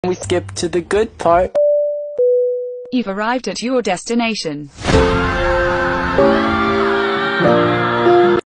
We skip to the good part. You've arrived at your destination.